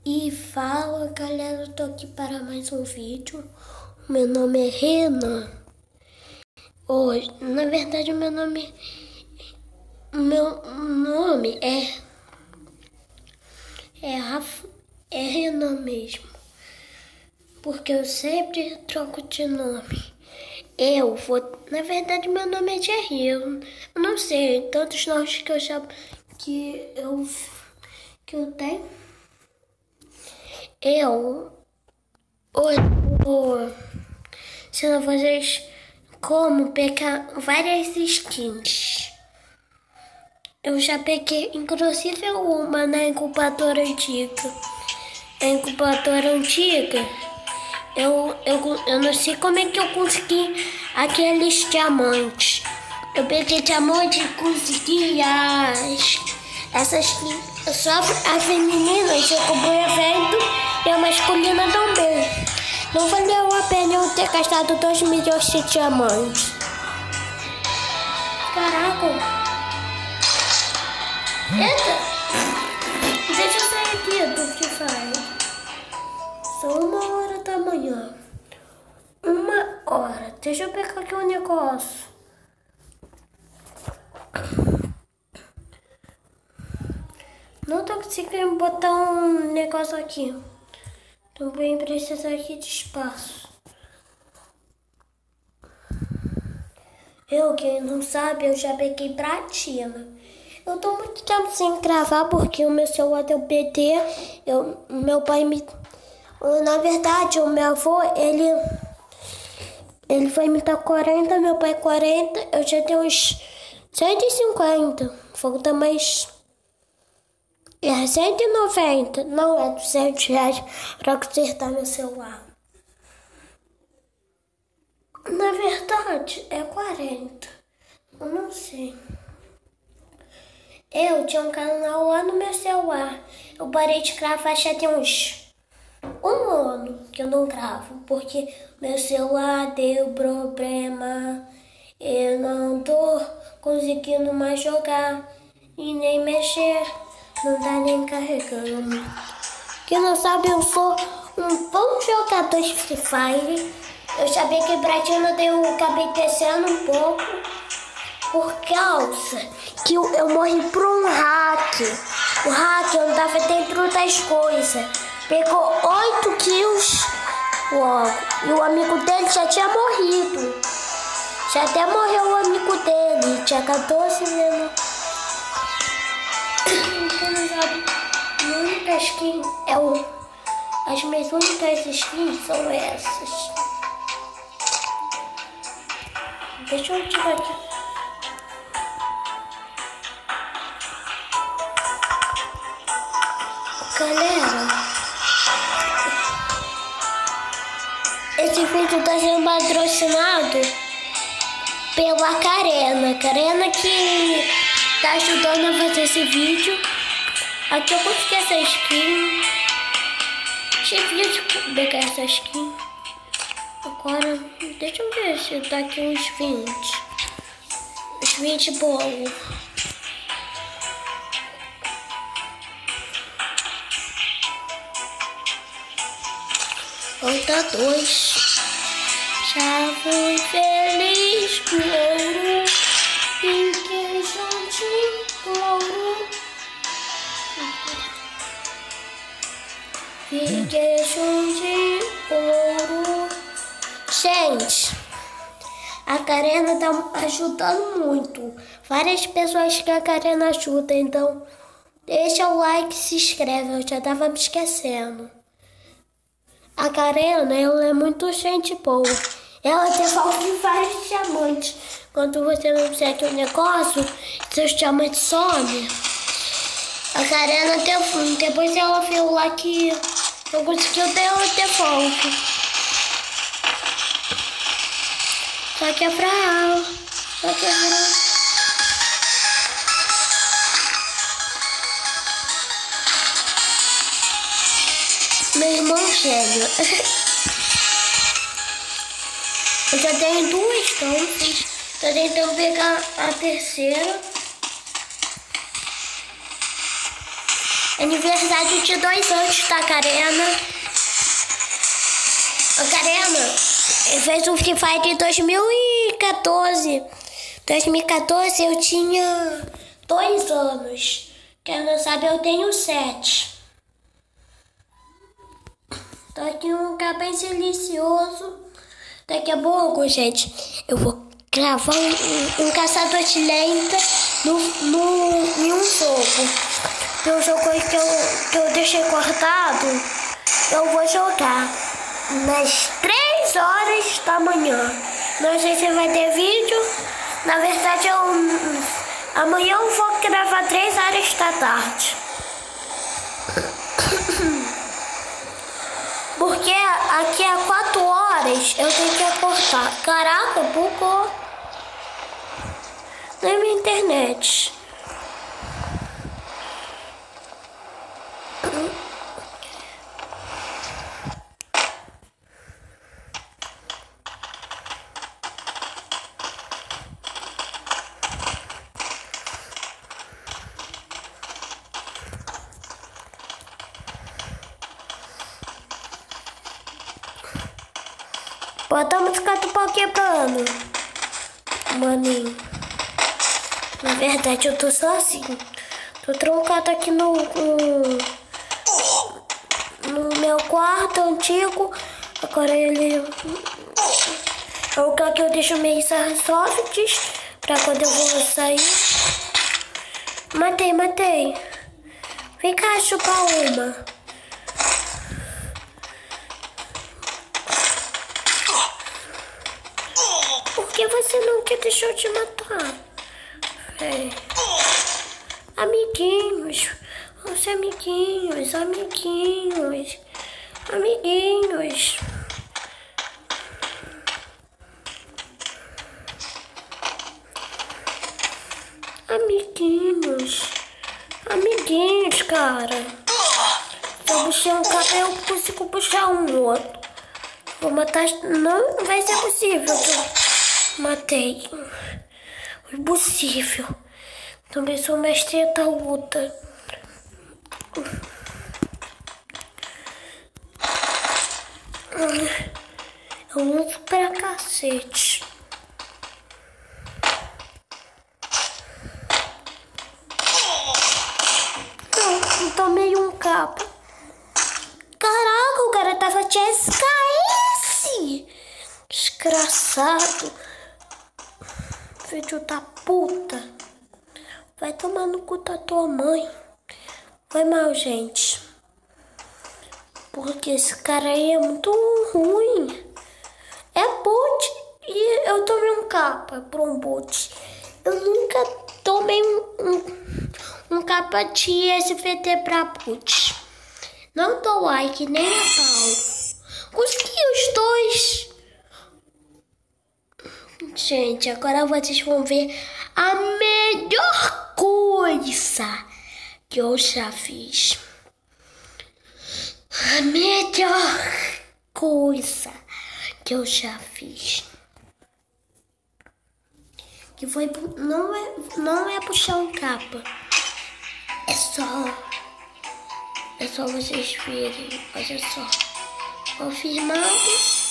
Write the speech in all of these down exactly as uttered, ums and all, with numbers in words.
E fala, galera, eu tô aqui para mais um vídeo. Meu nome é Renan. Hoje, na verdade, o meu nome, meu nome é é, Rafa, é Renan mesmo, porque eu sempre troco de nome. Eu vou, na verdade, meu nome é Jerry. Eu, eu não sei tantos nomes que eu já que eu que eu tenho. Eu hoje vou ensinar vocês como pegar várias skins. Eu já peguei, inclusive, uma na incubadora antiga. A incubadora antiga, eu, eu, eu não sei como é que eu consegui aqueles diamantes. Eu peguei diamante e consegui as, essas só as femininas, eu comprei evento e a masculina também. Não valeu a pena eu ter gastado dois milhões de diamantes. Caraca! Eita! Deixa eu sair aqui do que faz. São uma hora da manhã. Uma hora. Deixa eu pegar aqui um negócio. Não tô conseguindo botar um negócio aqui. Também precisa aqui de espaço. Eu, quem não sabe, eu já peguei platina. Eu tô muito tempo sem gravar porque o meu celular deu P T. Eu, meu pai me... Na verdade, o meu avô, ele... Ele vai me dar quarenta, meu pai quarenta. Eu já tenho uns cento e cinquenta. Falta mais... É cento e noventa, não é duzentos reais para consertar meu celular. Na verdade, é quarenta. Eu não sei. Eu tinha um canal lá no meu celular. Eu parei de gravar já tem uns um ano que eu não gravo, porque meu celular deu problema. Eu não tô conseguindo mais jogar e nem mexer. Não tá nem carregando. Quem não sabe, eu sou um bom jogador de Free Fire. Eu sabia que platina eu acabei descendo um pouco por causa que eu, eu morri por um hack. O hack andava dentro das coisas. Pegou oito kills logo. E o amigo dele já tinha morrido. Já até morreu o amigo dele. Tinha quatorze anos. Minha única skin é o... As minhas únicas skins são essas. Deixa eu tirar aqui. Galera, esse vídeo tá sendo patrocinado pela Karena. Karena que tá ajudando a fazer esse vídeo. Aqui eu consegui essa skin. Cheguei de pegar essa skin. Agora, deixa eu ver se tá aqui uns vinte. Uns vinte bolos. Falta dois. Já fui feliz com ouro. Fiquei juntinho com ouro. Fiquei juntinho com ouro. Gente, a Karena tá ajudando muito. Várias pessoas que a Karena ajuda. Então, deixa o like e se inscreve. Eu já tava me esquecendo. A Karena, ela é muito gente boa. Ela devolve vários diamantes. Quando você não segue o negócio, seus diamantes somem. A Karena devolve. Depois ela viu lá que eu consegui, ela devolve. Só que é pra ela. Só que é pra ela. Meu irmão gêmeo. Eu já tenho duas tantas. Tô tentando pegar a terceira. Aniversário de dois anos da Karena. A Karena fez o Free Fire em dois mil e quatorze. dois mil e quatorze eu tinha dois anos. Quem não sabe, eu tenho sete. Tô aqui num lugar bem silencioso. Daqui a pouco, gente, eu vou gravar um, um caçador de lenta no, no, em um jogo. Tem um jogo aí que eu, que eu deixei cortado. Eu vou jogar nas três horas da manhã. Não sei se vai ter vídeo. Na verdade, eu, amanhã eu vou gravar três horas da tarde. Porque aqui a quatro horas eu tenho que acordar. Caraca, bugou na minha internet. Bota a música do pau quebrando, maninho. Na verdade, eu tô sozinho. Tô trancado aqui no, no, no meu quarto antigo. Agora ele... É o lugar que eu deixo meus softs pra quando eu vou sair. Matei, matei. Vem cá chupar uma. Por que você não quer deixar eu te matar? É. Amiguinhos, os amiguinhos, amiguinhos, amiguinhos. Amiguinhos, amiguinhos, cara. Se eu puxar um cara, eu consigo puxar um outro. Vou matar, não vai ser possível. Matei. Impossível. Também sou mestre da luta. Eu luto pra cacete. Não, tomei um capa. Caraca, o cara tava de S K S. Desgraçado. Filho da puta. Vai tomar no cu da tua mãe. Foi mal, gente. Porque esse cara aí é muito ruim. É boot. E eu tomei um capa por um boot. Eu nunca tomei um, um, um capa de S V T pra boot. Não dou like nem a pau. Consegui os dois. Gente, agora vocês vão ver a melhor coisa que eu já fiz. A melhor coisa que eu já fiz. Que foi, não é, não é puxar um capa. É só, é só vocês verem. Olha só. Confirmado.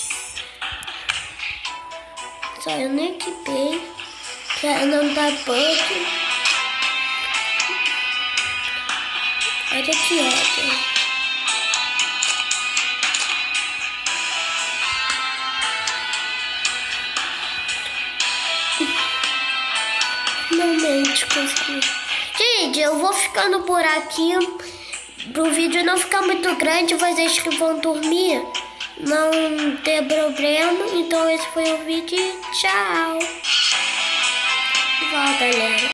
Só eu nem equipei, pra não dar bug. Olha que ódio. Finalmente consegui. Gente, eu vou ficando por aqui. Pro vídeo não ficar muito grande, vocês que vão dormir não ter problema. Então esse foi o vídeo. Tchau. Tchau, galera.